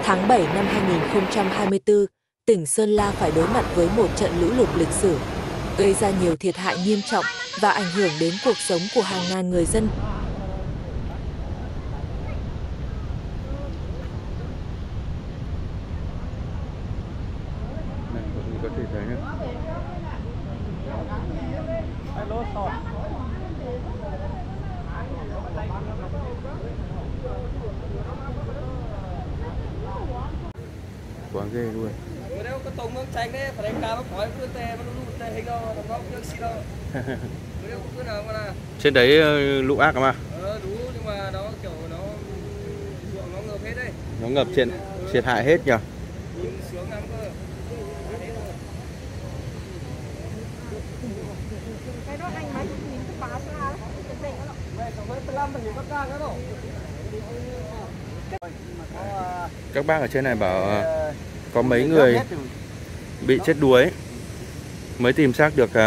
Tháng 7 năm 2024, tỉnh Sơn La phải đối mặt với một trận lũ lụt lịch sử, gây ra nhiều thiệt hại nghiêm trọng và ảnh hưởng đến cuộc sống của hàng ngàn người dân. Có thể thấy nhé. Quá ghê luôn. Trên đấy lũ ác mà. Đúng, nhưng mà nó kiểu nó ruộng nó ngập hết đấy. Nó ngập thiệt hại hết nhỉ. Nhìn sướng lắm cơ. Cái đó anh mấy nhìn cái báo ra đấy, cái gì đó. Mẹ có mấy 15 thì có ca nữa đâu. Các bác ở trên này bảo có mấy người bị chết đuối, mới tìm xác được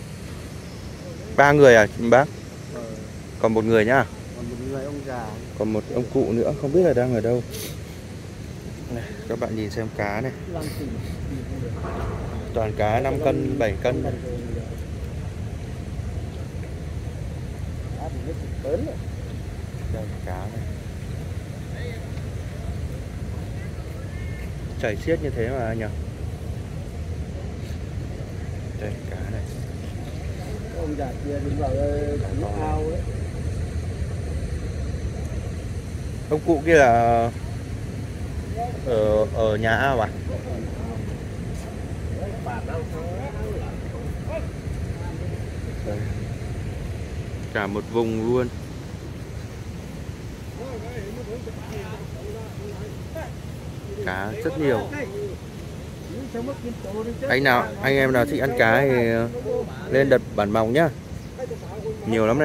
3 người à bác? Còn một người nhá. Còn một người ông già. Còn một ông cụ nữa không biết là đang ở đâu. Này, các bạn nhìn xem cá này. Toàn cá 5 cân, 7 cân. Đây cá này. Chảy xiết như thế mà nhỉ. Đây cá này. Ông già kia đứng vào nước ao ấy. Ông cụ kia là ở nhà ao à? Đây. Cả một vùng luôn. Cá rất nhiều. Anh em nào thích ăn cá thì lên đợt Bản Mòng nhá. Nhiều lắm này.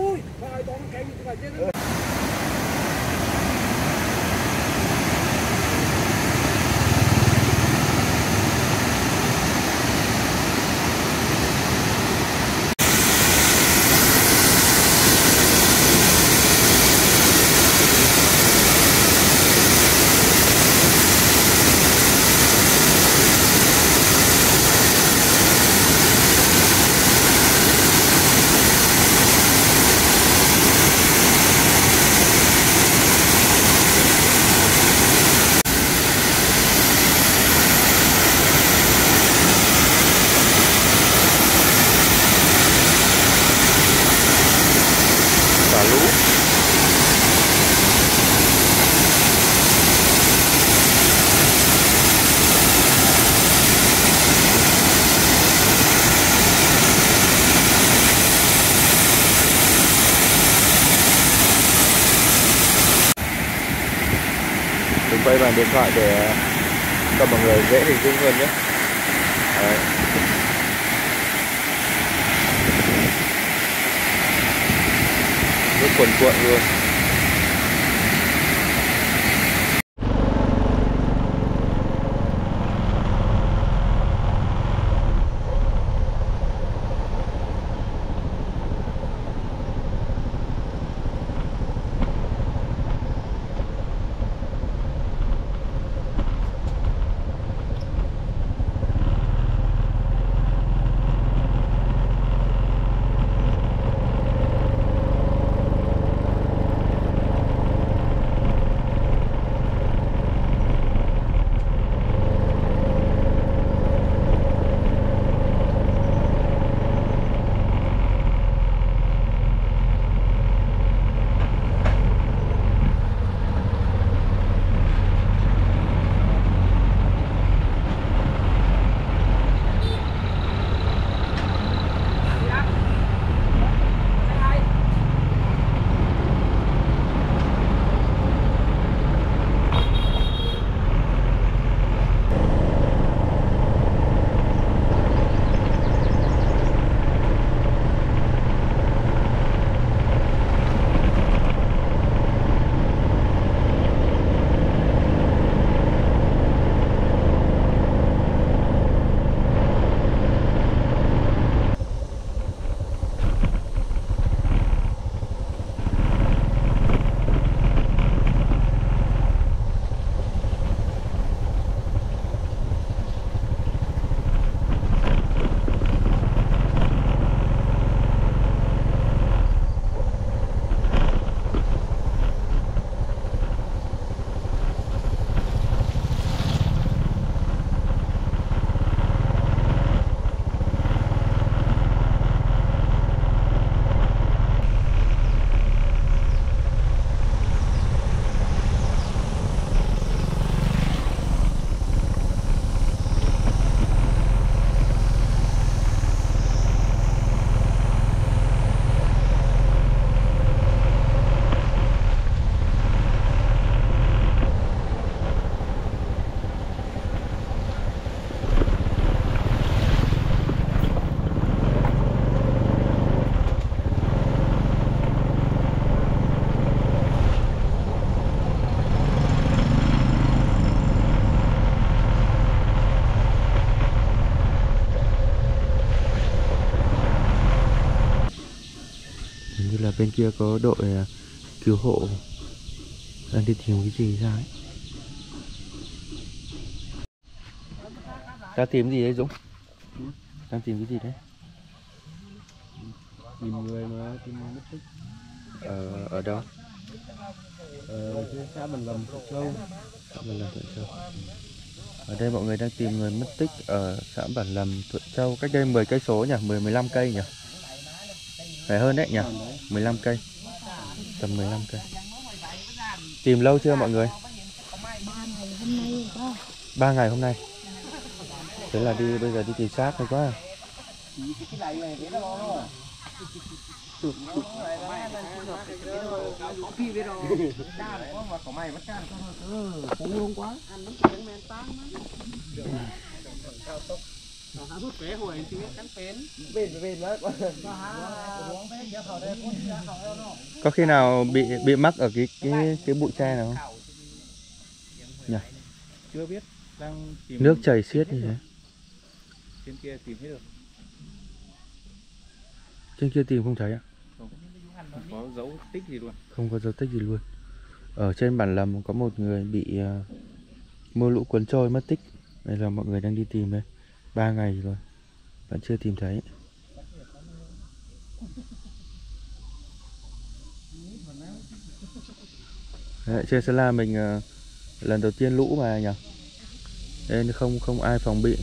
Xả lũ. Mình quay bằng điện thoại để cho mọi người dễ hình dung hơn nhé. Đấy. Rất cuồn cuộn luôn. bên kia có đội cứu hộ đang đi tìm cái gì ra ấy. Đang tìm gì đấy Dũng? Đang tìm cái gì đấy? Tìm người mà tìm người mất tích. Ở đâu? Trên xã Bản Lầm, Thuận Châu. Xã Bản Lầm, Thuận Châu. Ở đây mọi người đang tìm người mất tích ở xã Bản Lầm, Thuận Châu, cách đây 10 cây số nhỉ, 15 cây nhỉ? Phải hơn đấy nhỉ? 15 cây. Tầm 15 cây. Tìm lâu chưa mọi người? 3 ngày hôm nay. Thế là bây giờ đi tìm xác thôi quá. Có khi nào bị mắc ở cái bụi tre nào không? Nhỉ? Chưa biết, đang tìm. Nước chảy xiết như thế. Trên kia tìm hết được. Trên kia tìm không thấy ạ? Không có dấu tích gì luôn. Không có dấu tích gì luôn. Ở trên Bản Lầm có một người bị mưa lũ cuốn trôi mất tích. Đây là mọi người đang đi tìm đây. 3 ngày rồi vẫn chưa tìm thấy. Đấy, trên Sơn La mình lần đầu tiên lũ mà nhỉ? Nên không ai phòng bị.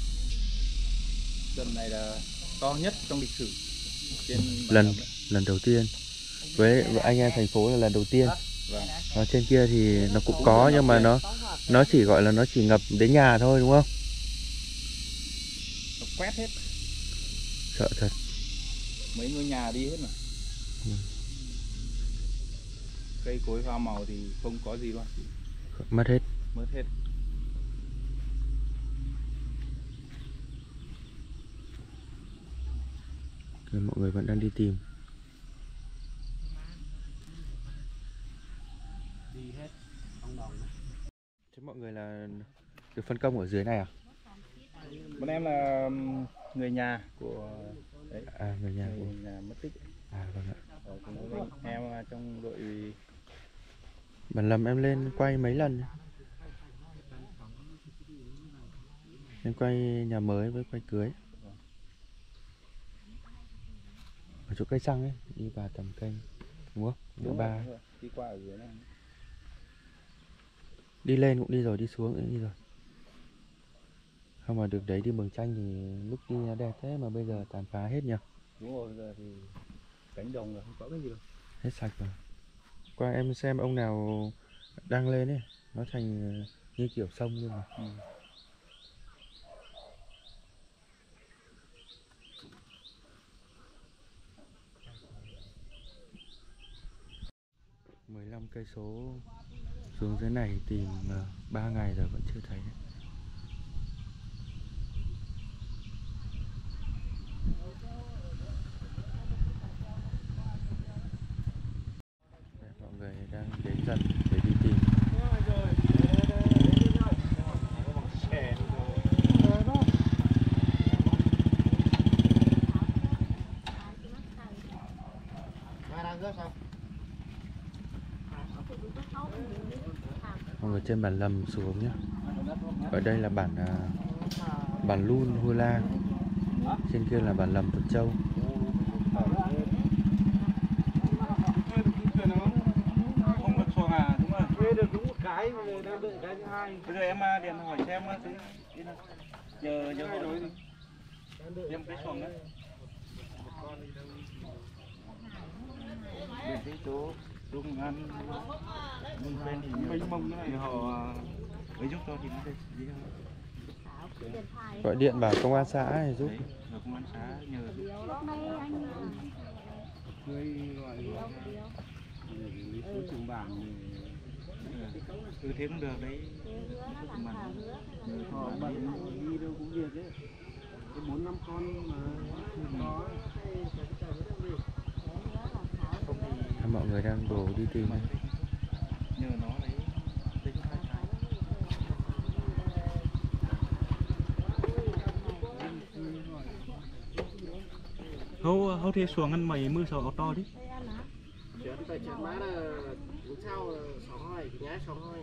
Đợt này là to nhất trong lịch sử. Trên lần đầu tiên. Với anh em thành phố là lần đầu tiên. Vâng. Ở trên kia thì nó cũng có nhưng mà nó chỉ gọi là nó chỉ ngập đến nhà thôi đúng không? Nó quét hết. Sợ thật. Mấy ngôi nhà đi hết mà. Cây cối hoa màu thì không có gì luôn. Mất hết. Mất hết. Mọi người vẫn đang đi tìm. Thế mọi người là được phân công ở dưới này à? Bọn em là người nhà của đấy. À, người nhà của... Người nhà mất tích. À vâng ạ. Em trong đội Bản Lầm em lên quay mấy lần. Em quay nhà mới với quay cưới. Ở chỗ cây xăng ấy, đi vào tầm cây đúng không? đúng ba. rồi, đi qua ở dưới này. Đi lên cũng đi rồi, đi xuống cũng đi rồi. Không mà được đấy đi Mường Chanh thì lúc đi nó đẹp thế mà bây giờ tàn phá hết nhỉ? Đúng rồi, giờ thì cánh đồng là không có cái gì đâu. Hết sạch rồi. Qua em xem ông nào đăng lên ấy, nó thành như kiểu sông luôn mà. 15 cây số xuống dưới này tìm 3 ngày rồi vẫn chưa thấy. Đây, mọi người đang đến dần để đi tìm. Mọi người trên bản Lầm xuống nhé. Ở đây là bản Lun Hua La, trên kia là bản Lầm Thuận Châu. Không được xuồng à? Đúng rồi. Thuê được đúng một cái mà đang đợi cái thứ hai. Bây giờ em điện hỏi xem thứ giờ hỏi gì? Em cái xuồng đấy. Để cái chỗ đúng ăn mình bên thì mình mong cái này họ mới giúp cho thì nó được gì không? Gọi điện bảo công an xã này giúp. Đấy, công an xã nhờ giúp. Người gọi lý số trường bản thì thế cũng được đấy. Họ bận đi đâu cũng việc đấy. Cái 4-5 con mà có. Mọi người đang đổ đi tìm này. Nhờ nó đấy. Hâu thì xuống ăn mày mưa sầu to đi. chuyện má là sau 6 hồi thì nhá 6 hồi.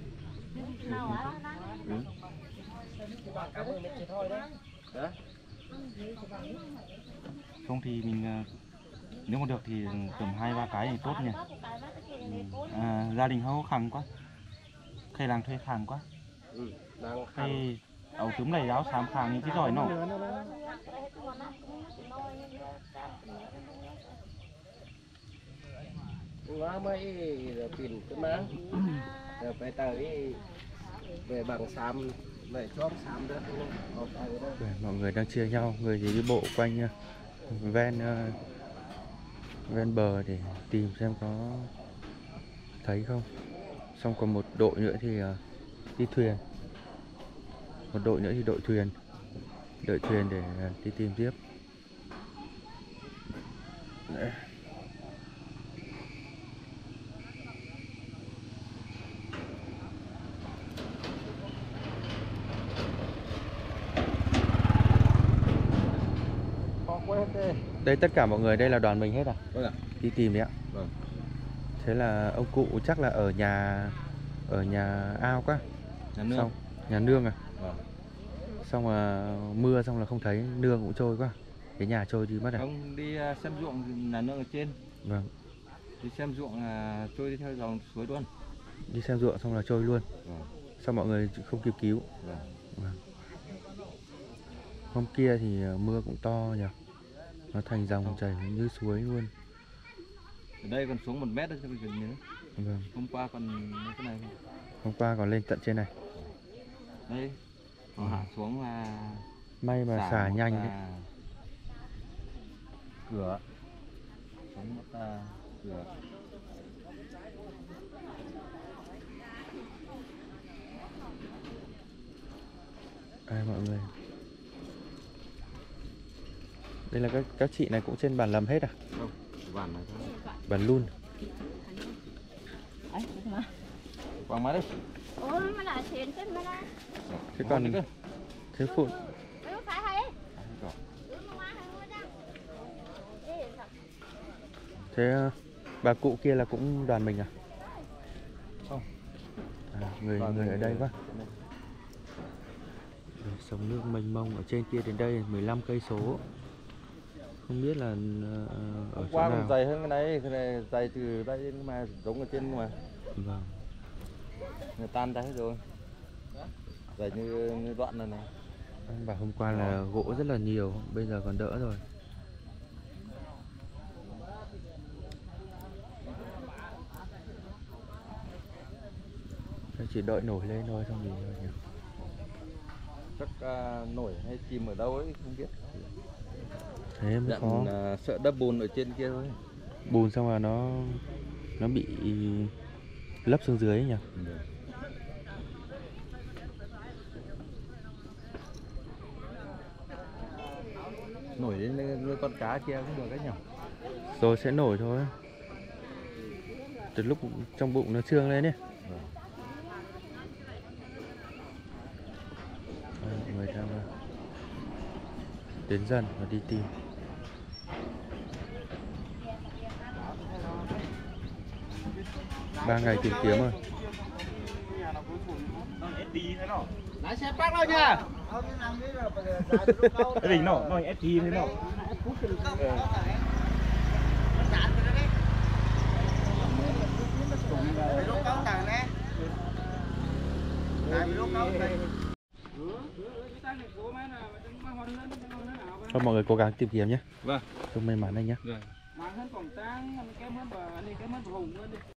Không thì mình nếu mà được thì tầm 2-3 cái thì tốt nhỉ. Gia đình khó khăn quá, khai làng thuê khăn quá, hay ấu túm này giáo sám khăn như thế rồi nó. Nó mới tìm cái má rồi phải tới về bằng xám về chóp xám đó. Mọi người đang chia nhau, người thì đi bộ quanh ven bờ để tìm xem có thấy không. Xong còn một đội nữa thì đi thuyền, một đội nữa thì đội thuyền, đợi thuyền để đi tìm tiếp. Đấy. Đây tất cả mọi người đây là đoàn mình hết à? Vâng ạ. Đi tìm đấy ạ. Vâng. Thế là ông cụ chắc là ở nhà ao quá. Nhà nương. Xong, nhà nương à? Vâng. Xong là mưa xong là không thấy, nương cũng trôi quá. Cái nhà trôi đi mất à? Ông đi xem ruộng thì nhà nương ở trên. Vâng. Đi xem ruộng trôi đi theo dòng suối luôn. Đi xem ruộng xong là trôi luôn. Vâng. Xong mọi người không kịp cứu. Vâng. Vâng. Hôm kia thì mưa cũng to nhỉ. Nó thành dòng chảy như suối luôn. Ở đây còn xuống 1 mét nữa cho mình gần nhớ. Vâng. Hôm qua còn như thế này. Hôm qua còn lên tận trên này. Đây. Họ hạ xuống là May mà xả nhanh đấy. Cửa. Xuống một cửa. Mọi người. Đây là các chị này cũng trên bản lầm hết à? Không, bản này thôi. Bản luôn. Quảng má đi. Thế còn thế phụ thế bà cụ kia là cũng đoàn mình à? Không. Người ở đây quá. Sông nước mênh mông ở trên kia đến đây 15 cây số. Không biết là ở chỗ Qua nào. còn dày hơn cái này dày từ đây đến mà giống ở trên mà. Vâng. Người tan ra hết rồi. Dày như đoạn này này. Anh bảo hôm qua là gỗ rất là nhiều, bây giờ còn đỡ rồi. Chỉ đợi nổi lên thôi xong gì thôi nhỉ. Chắc nổi hay chìm ở đâu ấy không biết. Thế mới khó. Sợ đắp bùn ở trên kia thôi. Bùn xong là nó bị lấp xuống dưới ấy nhỉ. Nổi đến như con cá kia cũng được đấy nhỉ. Rồi sẽ nổi thôi. Từ lúc trong bụng nó trương lên ấy. Mọi người đang đến dần và đi tìm. Ba ngày tìm kiếm rồi. Lái xe bắt đâu nha. Cái gì nó FT thế nào? Thôi mọi người cố gắng tìm kiếm nhé. Vâng. Chúc may mắn anh nhé. Vâng.